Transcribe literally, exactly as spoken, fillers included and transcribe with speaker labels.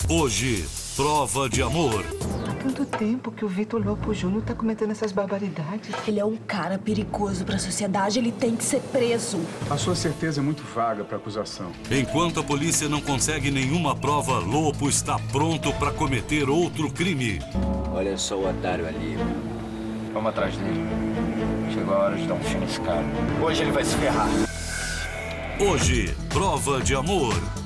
Speaker 1: Hoje, prova de amor.
Speaker 2: Há tanto tempo que o Vitor Lopo Júnior tá cometendo essas barbaridades.
Speaker 3: Ele é um cara perigoso para a sociedade, ele tem que ser preso.
Speaker 4: A sua certeza é muito vaga para acusação.
Speaker 1: Enquanto a polícia não consegue nenhuma prova, Lopo está pronto para cometer outro crime.
Speaker 5: Olha só o otário ali. Vamos atrás dele. Chegou a hora de dar um fim nesse cara. Hoje ele vai se ferrar.
Speaker 1: Hoje, prova de amor.